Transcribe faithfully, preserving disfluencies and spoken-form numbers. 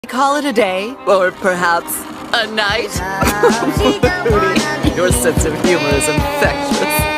Call it a day, or perhaps a night? Your sense of humor is infectious.